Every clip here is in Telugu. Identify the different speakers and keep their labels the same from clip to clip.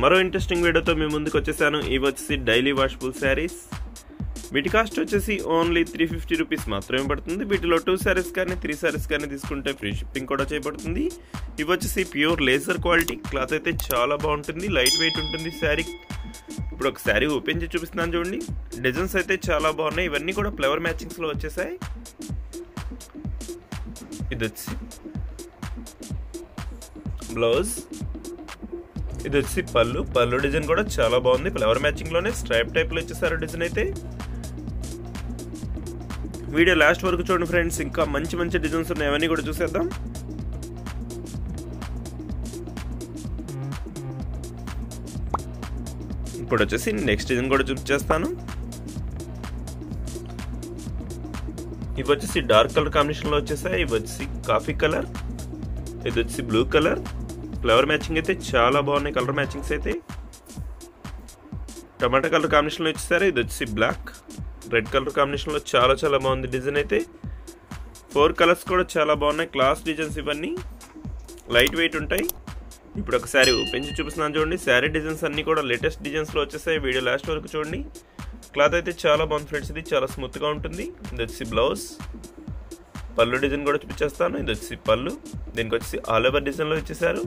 Speaker 1: మరో ఇంట్రెస్టింగ్ వీడియోతో మీ ముందుకు వచ్చేసాను. ఇవి వచ్చేసి డైలీ వాషబుల్ శారీస్. వీటి కాస్ట్ వచ్చేసి ఓన్లీ 350 రూపీస్ మాత్రమే పడుతుంది. వీటిలో 2 శారీస్ కానీ 3 శారీస్ కానీ తీసుకుంటే ఫ్రీ షిప్పింగ్ కూడా చేయబడుతుంది. ఇవి వచ్చేసి ప్యూర్ లేజర్ క్వాలిటీ క్లాత్ అయితే చాలా బాగుంటుంది, లైట్ వెయిట్ ఉంటుంది శారీ. ఇప్పుడు ఒక శారీ ఓపెన్ చేసి చూపిస్తున్నాను చూడండి. డిజైన్స్ అయితే చాలా బాగున్నాయి. ఇవన్నీ కూడా ఫ్లవర్ మ్యాచింగ్స్లో వచ్చేసాయి. ఇది వచ్చి బ్లౌజ్, ఇది వచ్చి పళ్ళు డిజైన్ కూడా చాలా బాగుంది. ఫ్లవర్ మ్యాచింగ్ లోనే స్ట్రైప్ టైప్ లో ఇచ్చేసారు డిజైన్ అయితే. వీడియో లాస్ట్ వరకు చూడండి ఫ్రెండ్స్, ఇంకా మంచి మంచి డిజైన్స్ ఉన్నాయి, అవన్నీ కూడా చూసేద్దాం. ఇప్పుడు వచ్చేసి నెక్స్ట్ డిజైన్ కూడా చూపించేస్తాను. ఇవి వచ్చేసి డార్క్ కలర్ కాంబినేషన్ లో వచ్చేసాయి. ఇవి వచ్చి కాఫీ కలర్, ఇది వచ్చి బ్లూ కలర్. ఫ్లవర్ మ్యాచింగ్ అయితే చాలా బాగున్నాయి. కలర్ మ్యాచింగ్స్ అయితే టమాటా కలర్ కాంబినేషన్లో ఇచ్చేసారు. ఇది వచ్చి బ్లాక్, రెడ్ కలర్ కాంబినేషన్లో చాలా చాలా బాగుంది డిజైన్ అయితే. 4 కలర్స్ కూడా చాలా బాగున్నాయి. క్లాస్ డిజైన్స్ ఇవన్నీ లైట్ వెయిట్ ఉంటాయి. ఇప్పుడు ఒక శారీ ఓపెన్ చేసి చూపిస్తున్నాను చూడండి. శారీ డిజైన్స్ అన్నీ కూడా లేటెస్ట్ డిజైన్స్లో వచ్చేసాయి. వీడియో లాస్ట్ వరకు చూడండి. క్లాత్ అయితే చాలా బాగుంది ఫ్రెండ్స్, ఇది చాలా స్మూత్గా ఉంటుంది. ఇది వచ్చి బ్లౌజ్, పళ్ళు డిజైన్ కూడా చూపించేస్తాను. ఇది వచ్చి పళ్ళు, దీనికి వచ్చి ఆల్ ఓవర్ డిజైన్లో ఇచ్చేసారు.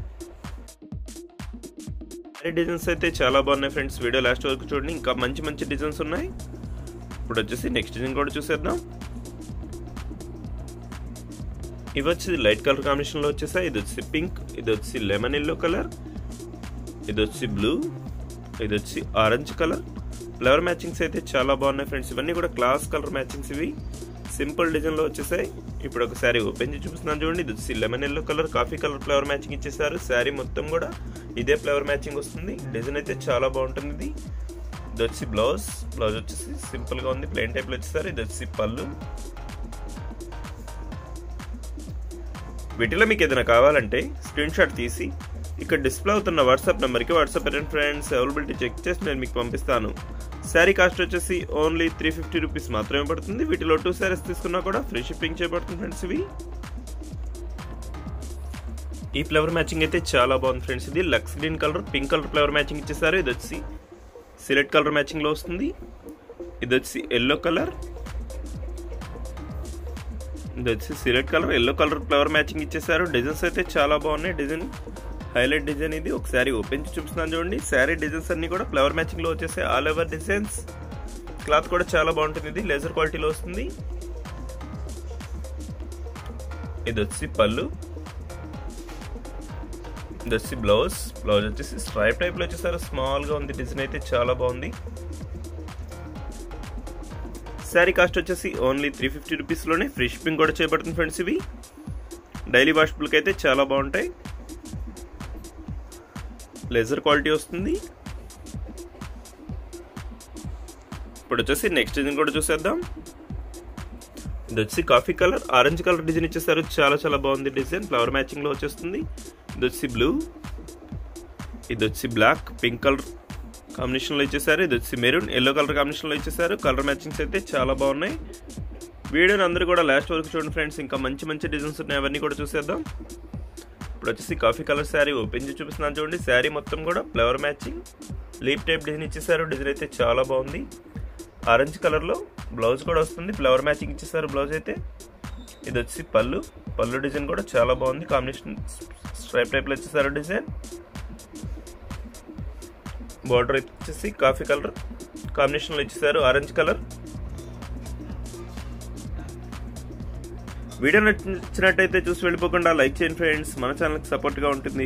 Speaker 1: శారీ డిజైన్స్ అయితే చాలా బాగున్నాయి ఫ్రెండ్స్, వీడియో లాస్ట్ వరకు చూడండి. ఇంకా మంచి మంచి డిజైన్స్ ఉన్నాయి. ఇప్పుడు వచ్చేసి నెక్స్ట్ డిజైన్ కూడా చూసేద్దాం. ఇవి వచ్చి లైట్ కలర్ కాంబినేషన్లో వచ్చేసాయి. ఇది వచ్చి పింక్, ఇది వచ్చి లెమన్ ఎల్లో కలర్, ఇది వచ్చి బ్లూ, ఇది వచ్చి ఆరెంజ్ కలర్. ఫ్లవర్ మ్యాచింగ్స్ అయితే చాలా బాగున్నాయి ఫ్రెండ్స్, ఇవన్నీ కూడా క్లాస్ కలర్ మ్యాచింగ్స్. ఇవి సింపుల్ డిజైన్లో వచ్చేసాయి. ఇప్పుడు ఒక శారీ ఓపెన్ చేసి చూపిస్తున్నాను చూడండి. ఇది వచ్చి lemon yellow colour, coffee colour flower matching sari. శారీ మొత్తం కూడా ఇదే ఫ్లవర్ మ్యాచింగ్ వస్తుంది. డిజైన్ అయితే చాలా బాగుంటుంది. ఇది వచ్చి బ్లౌజ్ వచ్చేసి సింపుల్గా ఉంది, ప్లెయిన్ టైప్లో వచ్చేసారు. ఇది వచ్చి పళ్ళు. వీటిలో మీకు ఏదైనా కావాలంటే స్క్రీన్ షాట్ తీసి ఇక్కడ డిస్ప్లే అవుతున్న వాట్సాప్ నెంబర్కి వాట్సాప్ పెట్టండి ఫ్రెండ్స్. అవైలబిలిటీ చెక్ చేసి నేను మీకు పంపిస్తాను. శారీ కాస్ట్ వచ్చేసి ఓన్లీ 350 రూపీస్ మాత్రమే పడుతుంది. వీటిలో 2 శారీస్ తీసుకున్నా కూడా ఫ్రీ షిప్పింగ్ చేయబడుతుంది ఫ్రెండ్స్. ఇవి ఈ ఫ్లవర్ మ్యాచింగ్ అయితే చాలా బాగుంది ఫ్రెండ్స్. ఇది lux green colour, pink colour flower matching ఇచ్చేసారు. ఇది వచ్చి సిలెక్ట్ కలర్ మ్యాచింగ్లో వస్తుంది. ఇది వచ్చి ఎల్లో కలర్, ఇది వచ్చి select colour, yellow colour flower matching ఇచ్చేసారు. డిజైన్స్ అయితే చాలా బాగున్నాయి. డిజైన్ హైలైట్ డిజైన్ ఇది. ఒకసారి ఓపెన్ చేసి చూపిస్తున్నాను చూడండి. శారీ డిజైన్స్ అన్ని కూడా ఫ్లవర్ మ్యాచింగ్ లో వచ్చేసాయి. All over designs. క్లాత్ కూడా చాలా బాగుంటుంది. ఇది లేజర్ క్వాలిటీలో వస్తుంది. ఇది వచ్చి పళ్ళు, ఇది వచ్చి బ్లౌజ్ వచ్చేసి స్ట్రైప్ టైప్ లో వచ్చేసారు. స్మాల్ గా ఉంది డిజైన్ అయితే చాలా బాగుంది. శారీ కాస్ట్ వచ్చేసి ఓన్లీ 350 రూపీస్ లోనే ఫ్రీ షిప్పింగ్ కూడా చేయబడుతుంది ఫ్రెండ్స్. ఇవి డైలీ వాషబుల్కి అయితే చాలా బాగుంటాయి. లేజర్ క్వాలిటీ వస్తుంది. ఇప్పుడు వచ్చేసి నెక్స్ట్ డిజైన్ కూడా చూసేద్దాం. ఇది వచ్చి coffee colour, orange colour design ఇచ్చేసారు. చాలా చాలా బాగుంది డిజైన్, ఫ్లవర్ మ్యాచింగ్ లో వచ్చేస్తుంది. ఇది వచ్చి బ్లూ, ఇది వచ్చి బ్లాక్, పింక్ కలర్ కాంబినేషన్ లో ఇచ్చేసారు. ఇది వచ్చి మెరూన్ ఎల్లో కలర్ కాంబినేషన్ లో ఇచ్చేసారు. కలర్ మ్యాచింగ్స్ అయితే చాలా బాగున్నాయి. వీడియోని అందరూ కూడా లాస్ట్ వరకు చూడండి ఫ్రెండ్స్, ఇంకా మంచి మంచి డిజైన్స్ ఉన్నాయి, అవన్నీ కూడా చూసేద్దాం. ఇప్పుడు వచ్చేసి కాఫీ కలర్ శారీ ఓపెన్ చేసి చూపిస్తున్నాను చూడండి. శారీ మొత్తం కూడా flower matching leaf type design ఇచ్చేసారు. డిజైన్ అయితే చాలా బాగుంది. ఆరెంజ్ కలర్లో బ్లౌజ్ కూడా వస్తుంది, ఫ్లవర్ మ్యాచింగ్ ఇచ్చేసారు బ్లౌజ్ అయితే. ఇది వచ్చి పళ్ళు డిజైన్ కూడా చాలా బాగుంది. కాంబినేషన్ స్ట్రైప్ టైప్లో ఇచ్చేసారు డిజైన్. బార్డర్ వచ్చేసి కాఫీ కలర్ కాంబినేషన్లో ఇచ్చేసారు, ఆరెంజ్ కలర్. వీడియో నచ్చినట్టయితే చూసి వెళ్ళిపోకుండా లైక్ చేయండి ఫ్రెండ్స్, మన ఛానల్కి సపోర్ట్గా ఉంటుంది.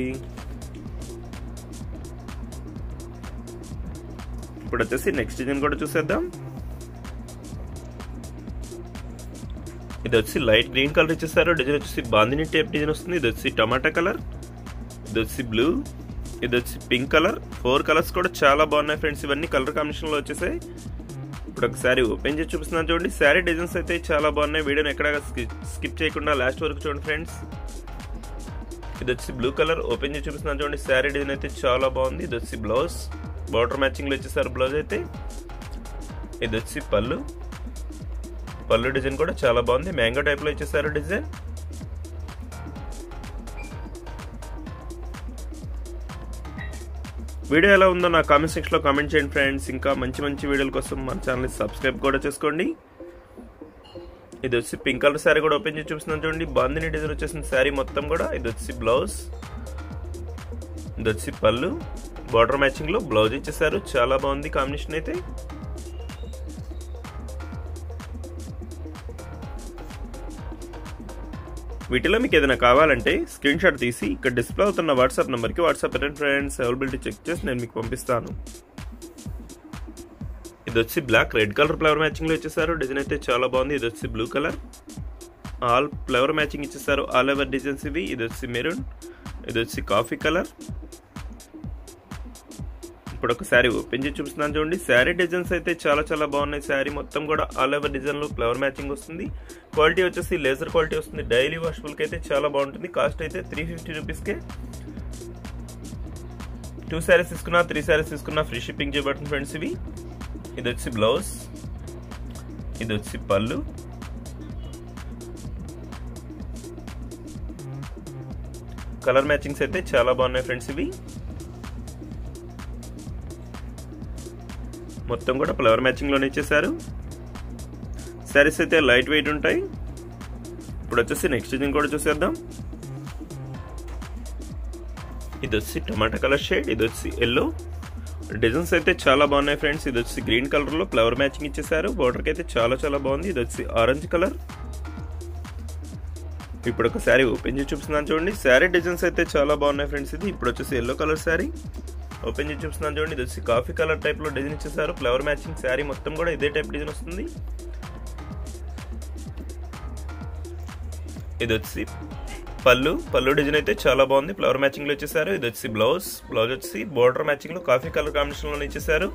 Speaker 1: ఇప్పుడు వచ్చేసి నెక్స్ట్ డిజైన్ కూడా చూసేద్దాం. ఇది వచ్చి లైట్ గ్రీన్ కలర్ ఇచ్చేసారు. డిజైన్ వచ్చేసి బాందిని టైప్ డిజైన్ వస్తుంది. ఇది వచ్చి టమాటా కలర్, ఇది వచ్చి బ్లూ, ఇది వచ్చి పింక్ కలర్. 4 కలర్స్ కూడా చాలా బాగున్నాయి ఫ్రెండ్స్, ఇవన్నీ కలర్ కాంబినేషన్లో వచ్చేసాయి. ఇప్పుడు ఒక శారీ ఓపెన్ చేసి చూపిస్తున్నాను చూడండి. శారీ డిజైన్స్ అయితే చాలా బాగున్నాయి. వీడియోని ఎక్కడ స్కిప్ చేయకుండా లాస్ట్ వరకు చూడండి ఫ్రెండ్స్. ఇది వచ్చి బ్లూ కలర్ ఓపెన్ చేసి చూపిస్తున్నాను చూడండి. శారీ డిజైన్ అయితే చాలా బాగుంది. ఇది వచ్చి బ్లౌజ్, బార్డర్ మ్యాచింగ్ లో ఇచ్చేసారు బ్లౌజ్ అయితే. ఇది వచ్చి పళ్ళు డిజైన్ కూడా చాలా బాగుంది, మ్యాంగో టైప్ లో ఇచ్చేసారు డిజైన్. వీడియో ఎలా ఉందో నా కామెంట్ సెక్షన్లో కామెంట్ చేయండి ఫ్రెండ్స్. ఇంకా మంచి మంచి వీడియోల కోసం మన ఛానల్ని సబ్స్క్రైబ్ కూడా చేసుకోండి. ఇది వచ్చి పింక్ కలర్ శారీ కూడా ఓపెన్ చేసి చూపిస్తున్నాను చూడండి. బాందిని డిజైన్ వచ్చేసింది శారీ మొత్తం కూడా. ఇది వచ్చి బ్లౌజ్, ఇది వచ్చి పళ్ళు, బార్డర్ మ్యాచింగ్ లో బ్లౌజ్ ఇచ్చేసారు. చాలా బాగుంది కాంబినేషన్ అయితే. వీటిలో మీకు ఏదైనా కావాలంటే స్క్రీన్ షాట్ తీసి ఇక్కడ డిస్ప్లే అవుతున్న వాట్సాప్ నెంబర్కి వాట్సాప్ పెట్టండి ఫ్రెండ్స్. అవైలబిలిటీ చెక్ చేసి నేను మీకు పంపిస్తాను. ఇది వచ్చి black red colour flower matching లో ఇచ్చేసారు. డిజైన్ అయితే చాలా బాగుంది. ఇది వచ్చి blue colour, all flower matching ఇచ్చేసారు. ఆల్ ఓవర్ డిజైన్స్ ఇవి. ఇది వచ్చి మెరూన్, ఇది వచ్చి కాఫీ కలర్. ఇప్పుడు ఒక శారీ ఓపెన్ చేసి చూపిస్తున్నాను చూడండి. శారీ డిజైన్స్ అయితే చాలా చాలా బాగున్నాయి. శారీ మొత్తం కూడా ఆల్ ఓవర్ డిజైన్ లో ఫ్లవర్ మ్యాచింగ్ వస్తుంది. క్వాలిటీ వచ్చేసి లేజర్ క్వాలిటీ వస్తుంది. డైలీ వాషబుల్ కి అయితే చాలా బాగుంటుంది. కాస్ట్ అయితే 350 రూపీస్కే 2 శారీస్ తీసుకున్నా 3 శారీస్ తీసుకున్నా ఫ్రీ షిప్పింగ్ చేయబడుతుంది ఫ్రెండ్స్ ఇవి. ఇది వచ్చి బ్లౌజ్, ఇది వచ్చి పళ్ళు, కలర్ మ్యాచింగ్స్ అయితే చాలా బాగున్నాయి ఫ్రెండ్స్ ఇవి. మొత్తం కూడా ఫ్లవర్ మ్యాచింగ్ లోనే ఇచ్చేసారు. శారీస్ అయితే లైట్ వెయిట్ ఉంటాయి. ఇప్పుడు వచ్చేసి నెక్స్ట్ డిజైన్ కూడా చూసేద్దాం. ఇది వచ్చి టమాటా కలర్ షేడ్, ఇది వచ్చి ఎల్లో. డిజైన్స్ అయితే చాలా బాగున్నాయి ఫ్రెండ్స్. ఇది వచ్చి గ్రీన్ కలర్ లో ఫ్లవర్ మ్యాచింగ్ ఇచ్చేసారు. బార్డర్ కి అయితే చాలా చాలా బాగుంది. ఇది వచ్చి ఆరెంజ్ కలర్. ఇప్పుడు ఒక శారీ ఓపెన్ చేసి చూపిస్తున్నాను చూడండి. శారీ డిజైన్స్ అయితే చాలా బాగున్నాయి ఫ్రెండ్స్. ఇది ఇప్పుడు వచ్చేసి ఎల్లో కలర్ శారీ ఓపెన్ చేసి చూపిస్తున్నాను చూడండి. ఇది వచ్చి కాఫీ కలర్ టైప్ లో డిజైన్ ఇచ్చేసారు. ఫ్లవర్ మ్యాచింగ్ శారీ మొత్తం కూడా ఇదే టైప్ డిజైన్ వస్తుంది. ఇది వచ్చి పళ్ళు డిజైన్ అయితే చాలా బాగుంది. ఫ్లవర్ మ్యాచింగ్ లో ఇచ్చేసారు. ఇది వచ్చి బ్లౌజ్ వచ్చి బోర్డర్ మ్యాచింగ్ లో కాఫీ కలర్ కాంబినేషన్ లో ఇచ్చేసారు.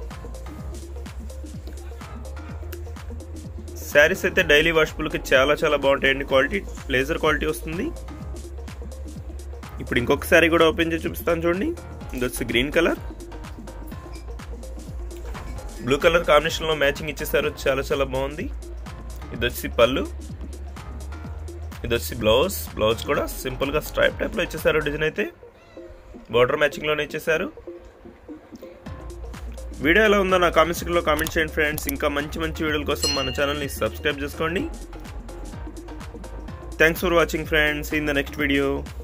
Speaker 1: శారీస్ అయితే డైలీ వాషబుల్ కి చాలా చాలా బాగుంటాయండి. క్వాలిటీ లేజర్ క్వాలిటీ వస్తుంది. ఇప్పుడు ఇంకొక శారీ కూడా ఓపెన్ చేసి చూపిస్తాను చూడండి. ఇది వచ్చి green colour, blue colour combination లో మ్యాచింగ్ ఇచ్చేసారు. చాలా చాలా బాగుంది. ఇది వచ్చి పళ్ళు, ఇది వచ్చి బ్లౌజ్ కూడా సింపుల్ గా స్ట్రైప్ టైప్ లో ఇచ్చేసారు. డిజైన్ అయితే బార్డర్ మ్యాచింగ్ లోనే ఇచ్చేసారు. వీడియో ఎలా ఉందో నా కామెంట్ సెక్షన్ లో కామెంట్ చేయండి ఫ్రెండ్స్. ఇంకా మంచి మంచి వీడియోల కోసం మన ఛానల్ ని సబ్స్క్రైబ్ చేసుకోండి. Thanks for watching friends. In the next video.